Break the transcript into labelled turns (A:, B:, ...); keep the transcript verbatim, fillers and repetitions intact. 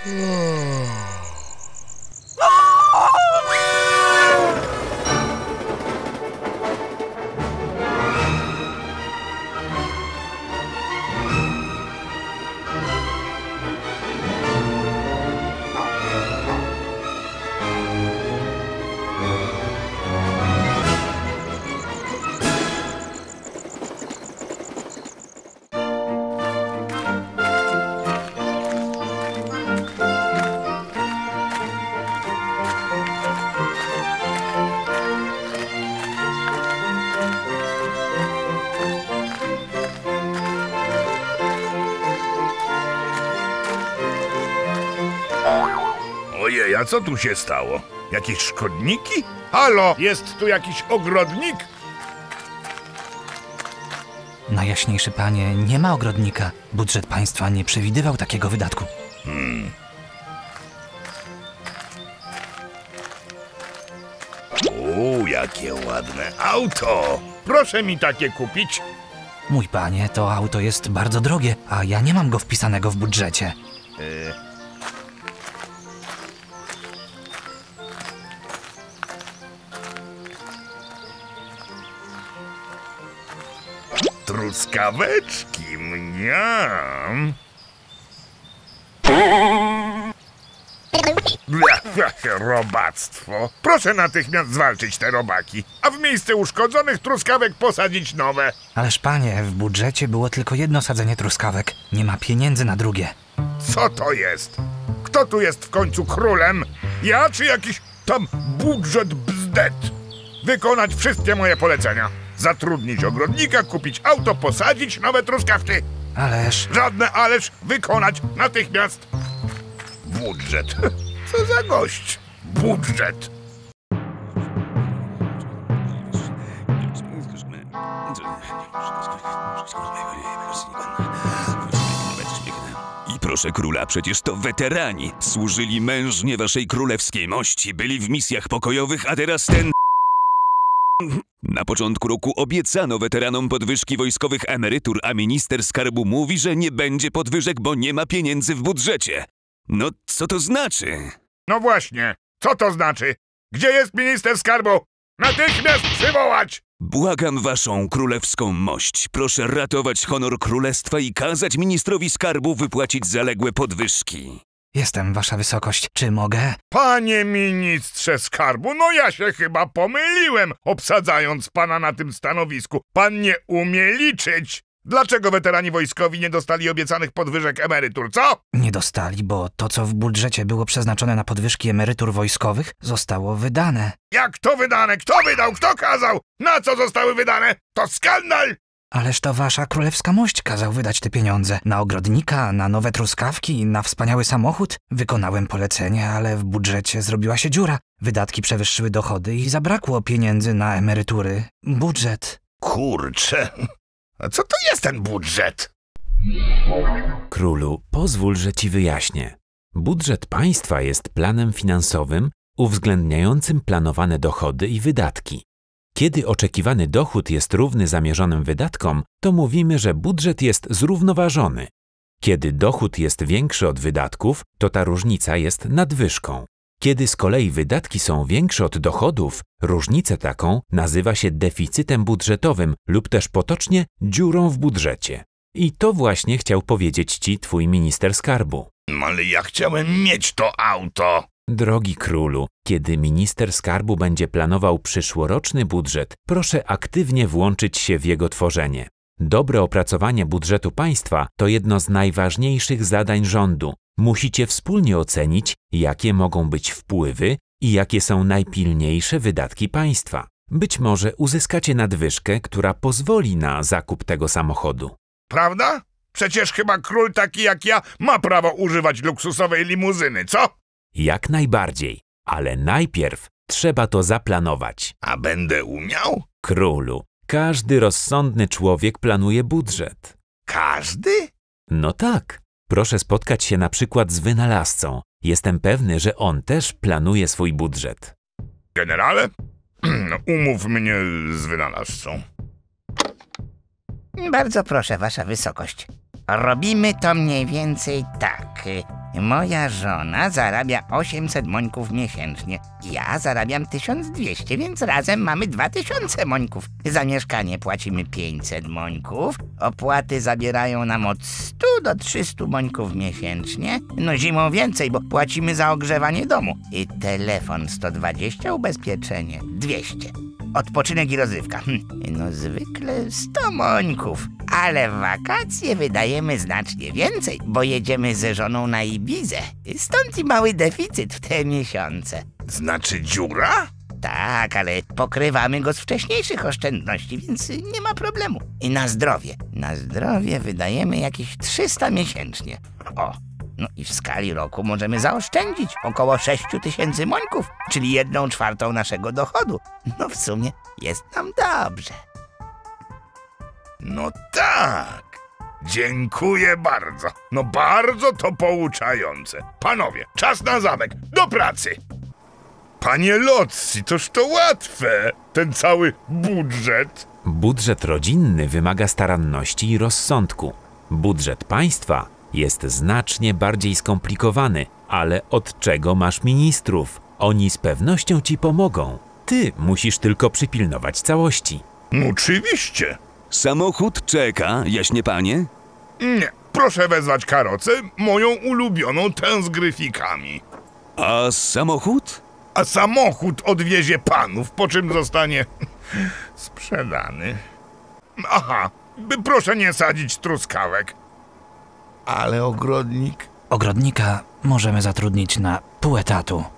A: Ojej, a co tu się stało? Jakieś szkodniki? Halo, jest tu jakiś ogrodnik?
B: Najjaśniejszy panie, nie ma ogrodnika. Budżet państwa nie przewidywał takiego wydatku.
A: Hmm. O, jakie ładne auto! Proszę mi takie kupić.
B: Mój panie, to auto jest bardzo drogie, a ja nie mam go wpisanego w budżecie.
A: Y Truskaweczki, mniam. Robactwo. Proszę natychmiast zwalczyć te robaki, a w miejsce uszkodzonych truskawek posadzić nowe.
B: Ależ panie, w budżecie było tylko jedno sadzenie truskawek. Nie ma pieniędzy na drugie.
A: Co to jest? Kto tu jest w końcu królem? Ja czy jakiś tam budżet bzdet? Wykonać wszystkie moje polecenia. Zatrudnić ogrodnika, kupić auto, posadzić nowe truskawki.
B: Ależ...
A: Żadne ależ, wykonać natychmiast. Budżet. Co za gość? Budżet.
C: I proszę króla, przecież to weterani. Służyli mężnie waszej królewskiej mości, byli w misjach pokojowych, a teraz ten... Na początku roku obiecano weteranom podwyżki wojskowych emerytur, a minister skarbu mówi, że nie będzie podwyżek, bo nie ma pieniędzy w budżecie. No, co to znaczy?
A: No właśnie, co to znaczy? Gdzie jest minister skarbu? Natychmiast przywołać!
C: Błagam waszą królewską mość. Proszę ratować honor królestwa i kazać ministrowi skarbu wypłacić zaległe podwyżki.
B: Jestem, wasza wysokość. Czy mogę?
A: Panie ministrze skarbu, no ja się chyba pomyliłem, obsadzając pana na tym stanowisku. Pan nie umie liczyć. Dlaczego weterani wojskowi nie dostali obiecanych podwyżek emerytur, co?
B: Nie dostali, bo to, co w budżecie było przeznaczone na podwyżki emerytur wojskowych, zostało wydane.
A: Jak to wydane? Kto wydał? Kto kazał? Na co zostały wydane? To skandal!
B: Ależ to wasza królewska mość kazał wydać te pieniądze. Na ogrodnika, na nowe truskawki, na wspaniały samochód. Wykonałem polecenie, ale w budżecie zrobiła się dziura. Wydatki przewyższyły dochody i zabrakło pieniędzy na emerytury. Budżet.
A: Kurczę. A co to jest ten budżet?
D: Królu, pozwól, że ci wyjaśnię. Budżet państwa jest planem finansowym uwzględniającym planowane dochody i wydatki. Kiedy oczekiwany dochód jest równy zamierzonym wydatkom, to mówimy, że budżet jest zrównoważony. Kiedy dochód jest większy od wydatków, to ta różnica jest nadwyżką. Kiedy z kolei wydatki są większe od dochodów, różnicę taką nazywa się deficytem budżetowym lub też potocznie dziurą w budżecie. I to właśnie chciał powiedzieć ci twój minister skarbu.
A: Ale ja chciałem mieć to auto.
D: Drogi królu, kiedy minister skarbu będzie planował przyszłoroczny budżet, proszę aktywnie włączyć się w jego tworzenie. Dobre opracowanie budżetu państwa to jedno z najważniejszych zadań rządu. Musicie wspólnie ocenić, jakie mogą być wpływy i jakie są najpilniejsze wydatki państwa. Być może uzyskacie nadwyżkę, która pozwoli na zakup tego samochodu.
A: Prawda? Przecież chyba król taki jak ja ma prawo używać luksusowej limuzyny, co?
D: Jak najbardziej, ale najpierw trzeba to zaplanować.
A: A będę umiał?
D: Królu, każdy rozsądny człowiek planuje budżet.
A: Każdy?
D: No tak. Proszę spotkać się na przykład z wynalazcą. Jestem pewny, że on też planuje swój budżet.
A: Generale, umów mnie z wynalazcą.
E: Bardzo proszę, wasza wysokość. Robimy to mniej więcej tak. Moja żona zarabia osiemset mońków miesięcznie. Ja zarabiam tysiąc dwieście, więc razem mamy dwa tysiące mońków. Za mieszkanie płacimy pięćset mońków. Opłaty zabierają nam od stu do trzystu mońków miesięcznie. No zimą więcej, bo płacimy za ogrzewanie domu. I telefon sto dwadzieścia, ubezpieczenie dwieście. Odpoczynek i rozrywka. Hm, no zwykle sto mońków. Ale w wakacje wydajemy znacznie więcej, bo jedziemy ze żoną na Ibizę. Stąd i mały deficyt w te miesiące.
A: Znaczy dziura?
E: Tak, ale pokrywamy go z wcześniejszych oszczędności, więc nie ma problemu. I na zdrowie. Na zdrowie wydajemy jakieś trzysta miesięcznie. O, no i w skali roku możemy zaoszczędzić około sześć tysięcy mońków, czyli jedną czwartą naszego dochodu. No w sumie jest nam dobrze.
A: No tak. Dziękuję bardzo. No bardzo to pouczające. Panowie, czas na zamek. Do pracy. Panie Lotzi, toż to łatwe. Ten cały budżet.
D: Budżet rodzinny wymaga staranności i rozsądku. Budżet państwa jest znacznie bardziej skomplikowany, ale od czego masz ministrów? Oni z pewnością ci pomogą. Ty musisz tylko przypilnować całości.
A: No oczywiście.
C: Samochód czeka, jaśnie panie?
A: Nie, proszę wezwać karocę, moją ulubioną tę z gryfikami.
C: A samochód?
A: A samochód odwiezie panów, po czym zostanie sprzedany. Aha, by proszę nie sadzić truskawek. Ale ogrodnik...
B: Ogrodnika możemy zatrudnić na pół etatu.